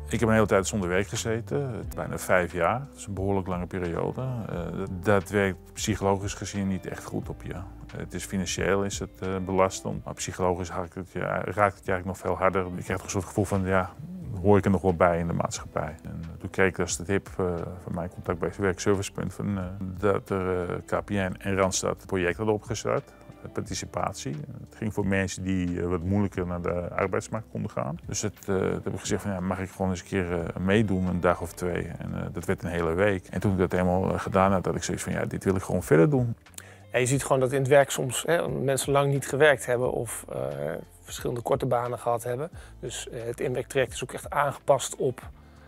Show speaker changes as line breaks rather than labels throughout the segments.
Ik heb een hele tijd zonder werk gezeten, bijna 5 jaar. Dat is een behoorlijk lange periode. Dat werkt psychologisch gezien niet echt goed op je. Het is financieel is het belastend, maar psychologisch raakt het je eigenlijk nog veel harder. Je krijgt een soort gevoel van, ja, hoor ik er nog wel bij in de maatschappij. En toen kreeg ik als de tip van mijn contact bij het werkservicepunt van, dat er KPN en Randstad een project hadden opgestart. Participatie. Het ging voor mensen die wat moeilijker naar de arbeidsmarkt konden gaan. Dus toen heb ik gezegd van, ja, mag ik gewoon eens een keer meedoen, een dag of 2. En dat werd een hele week. En toen ik dat helemaal gedaan had, had ik zoiets van, ja, dit wil ik gewoon verder doen.
Ja, je ziet gewoon dat in het werk soms mensen lang niet gewerkt hebben of verschillende korte banen gehad hebben. Dus het inwerktraject is ook echt aangepast op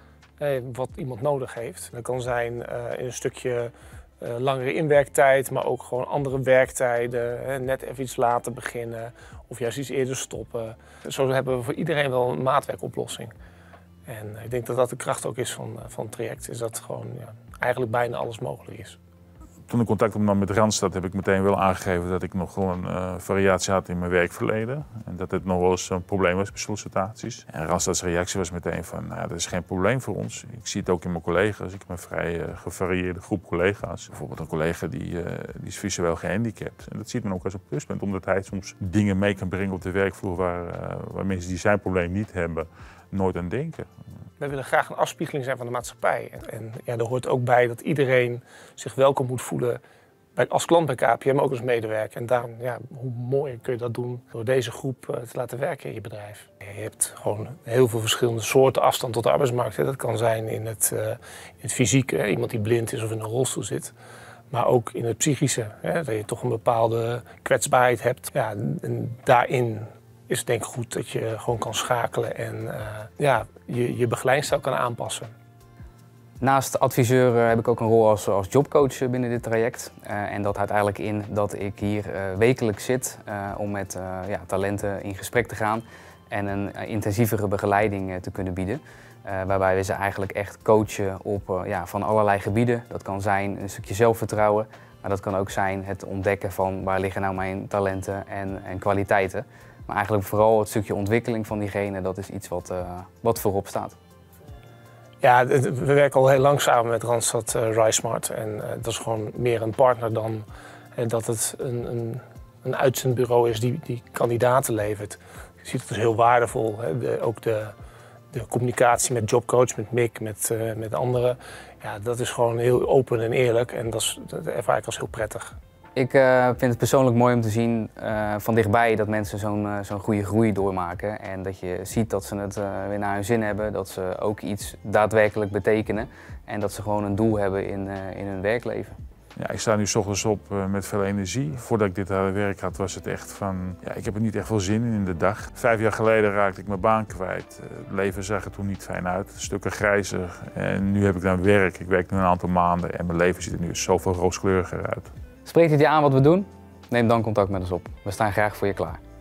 wat iemand nodig heeft. Dat kan zijn in een stukje langere inwerktijd, maar ook gewoon andere werktijden. Net even iets later beginnen of juist iets eerder stoppen. Zo hebben we voor iedereen wel een maatwerkoplossing. En ik denk dat dat de kracht ook is van het traject, is dat gewoon eigenlijk bijna alles mogelijk is.
Toen ik contact opnam met Randstad heb ik meteen wel aangegeven dat ik nog gewoon variatie had in mijn werkverleden. En dat het nog wel eens een probleem was bij sollicitaties. En Randstads reactie was meteen van, nou, dat is geen probleem voor ons. Ik zie het ook in mijn collega's. Ik heb een vrij gevarieerde groep collega's. Bijvoorbeeld een collega die is visueel gehandicapt. En dat ziet men ook als een pluspunt, omdat hij soms dingen mee kan brengen op de werkvloer waar mensen die zijn probleem niet hebben, nooit aan denken.
Wij willen graag een afspiegeling zijn van de maatschappij. En ja, er hoort ook bij dat iedereen zich welkom moet voelen als klant bij KPN, maar ook als medewerker. En daarom, ja, hoe mooi kun je dat doen door deze groep te laten werken in je bedrijf. Je hebt gewoon heel veel verschillende soorten afstand tot de arbeidsmarkt. Dat kan zijn in het fysieke, iemand die blind is of in een rolstoel zit. Maar ook in het psychische, dat je toch een bepaalde kwetsbaarheid hebt. Ja, en daarin is het denk ik goed dat je gewoon kan schakelen en je begeleidingstijl kan aanpassen.
Naast adviseur heb ik ook een rol als jobcoach binnen dit traject. En dat houdt eigenlijk in dat ik hier wekelijks zit om met talenten in gesprek te gaan en een intensievere begeleiding te kunnen bieden. Waarbij we ze eigenlijk echt coachen op van allerlei gebieden. Dat kan zijn een stukje zelfvertrouwen, maar dat kan ook zijn het ontdekken van waar liggen nou mijn talenten en kwaliteiten. Maar eigenlijk vooral het stukje ontwikkeling van diegene, dat is iets wat voorop staat. Ja,
we werken al heel lang samen met Randstad RiseSmart. En dat is gewoon meer een partner dan dat het een uitzendbureau is die kandidaten levert. Je ziet het als heel waardevol. Ook de communicatie met jobcoach, met Mick, met anderen. Ja, dat is gewoon heel open en eerlijk en dat ervaar ik als heel prettig.
Ik vind het persoonlijk mooi om te zien van dichtbij dat mensen zo'n goede groei doormaken. En dat je ziet dat ze het weer naar hun zin hebben, dat ze ook iets daadwerkelijk betekenen. En dat ze gewoon een doel hebben in hun werkleven.
Ja, ik sta nu 's ochtends op met veel energie. Voordat ik dit werk had was het echt van, ja, ik heb er niet echt veel zin in de dag. 5 jaar geleden raakte ik mijn baan kwijt. Het leven zag er toen niet fijn uit, stukken grijzer. En nu heb ik dan werk. Ik werk nu een aantal maanden en mijn leven ziet er nu zoveel rooskleuriger uit.
Spreekt het je aan wat we doen? Neem dan contact met ons op. We staan graag voor je klaar.